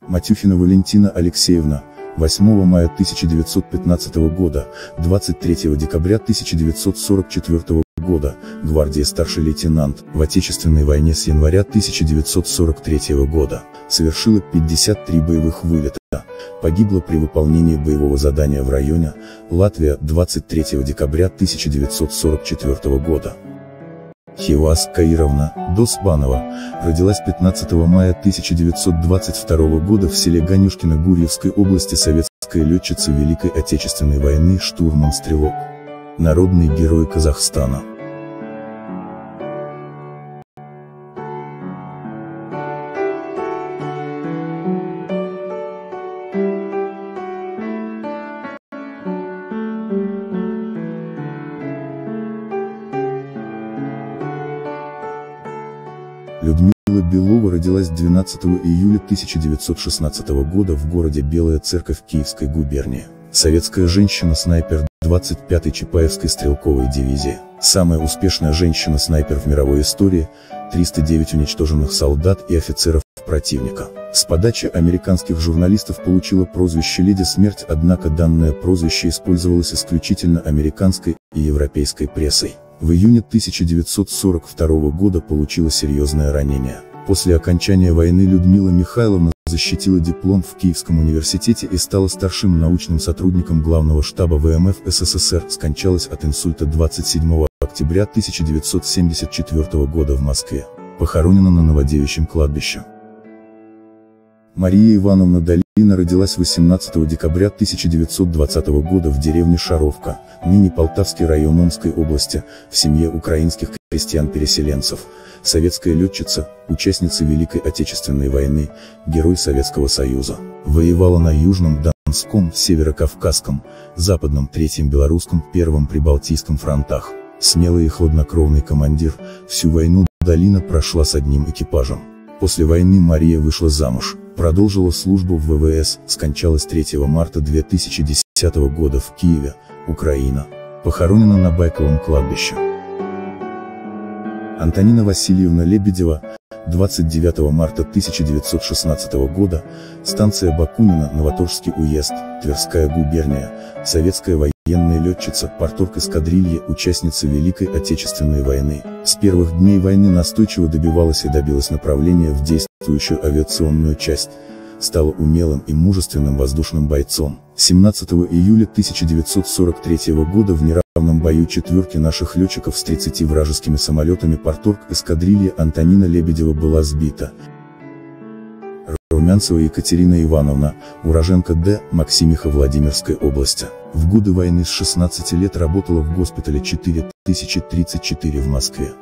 Матюхина Валентина Алексеевна, 8 мая 1915 года, 23 декабря 1944 года, гвардии старший лейтенант, в Отечественной войне с января 1943 года, совершила 53 боевых вылета, погибла при выполнении боевого задания в районе Латвия 23 декабря 1944 года. Хиуаз Каировна Досбанова родилась 15 мая 1922 года в селе Ганюшкино Гурьевской области, советская летчица Великой Отечественной войны, штурман-стрелок, народный герой Казахстана. Людмила Белова родилась 12 июля 1916 года в городе Белая Церковь Киевской губернии. Советская женщина-снайпер 25-й Чапаевской стрелковой дивизии. Самая успешная женщина-снайпер в мировой истории, 309 уничтоженных солдат и офицеров противника. С подачи американских журналистов получила прозвище «Леди Смерть», однако данное прозвище использовалось исключительно американской и европейской прессой. В июне 1942 года получила серьезное ранение. После окончания войны Людмила Михайловна защитила диплом в Киевском университете и стала старшим научным сотрудником Главного штаба ВМФ СССР. Скончалась от инсульта 27 октября 1974 года в Москве. Похоронена на Новодевичьем кладбище. Мария Ивановна Долина родилась 18 декабря 1920 года в деревне Шаровка, ныне Полтавский район Омской области, в семье украинских крестьян-переселенцев. Советская летчица, участница Великой Отечественной войны, герой Советского Союза. Воевала на Южном, Донском, Северокавказском, Западном, Третьем Белорусском, Первом Прибалтийском фронтах. Смелый и хладнокровный командир, всю войну Долина прошла с одним экипажем. После войны Мария вышла замуж, продолжила службу в ВВС, скончалась 3 марта 2010 года в Киеве, Украина. Похоронена на Байковом кладбище. Антонина Васильевна Лебедева, 29 марта 1916 года, станция Бакунина, Новоторжский уезд, Тверская губерния, советская военная летчица, парторг эскадрильи, участница Великой Отечественной войны. С первых дней войны настойчиво добивалась и добилась направления в действующую авиационную часть, стала умелым и мужественным воздушным бойцом. 17 июля 1943 года в неравном бою четверки наших летчиков с 30 вражескими самолетами парторг эскадрильи Антонина Лебедева была сбита. Румянцева Екатерина Ивановна, уроженка Д. Максимиха Владимирской области. В годы войны с 16 лет работала в госпитале 4034 в Москве.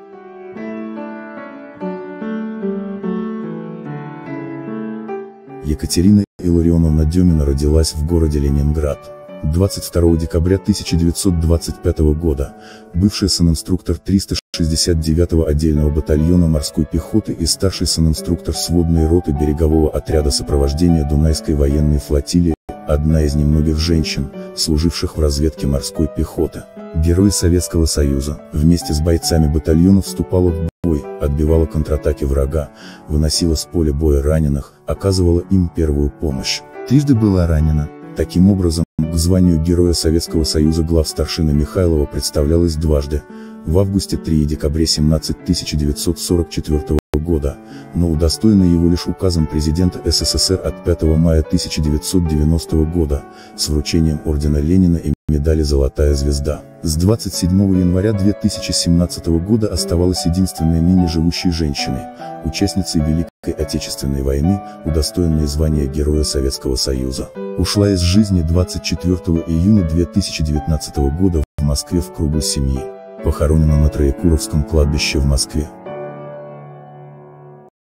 Екатерина Илларионовна Демина родилась в городе Ленинград. 22 декабря 1925 года, бывший санинструктор 369-го отдельного батальона морской пехоты и старший санинструктор сводной роты берегового отряда сопровождения Дунайской военной флотилии, одна из немногих женщин, служивших в разведке морской пехоты. Герой Советского Союза, вместе с бойцами батальона вступала в бой, отбивала контратаки врага, выносила с поля боя раненых, оказывала им первую помощь. Трижды была ранена. Таким образом, к званию Героя Советского Союза главстаршина Михайлова представлялась дважды, в августе 3 и декабре 17 1944 года, но удостоена его лишь указом президента СССР от 5 мая 1990 года, с вручением ордена Ленина и медали «Золотая звезда». С 27 января 2017 года оставалась единственной ныне живущей женщиной, участницей Великой Отечественной войны, удостоенной звания Героя Советского Союза. Ушла из жизни 24 июня 2019 года в Москве в кругу семьи. Похоронена на Троекуровском кладбище в Москве.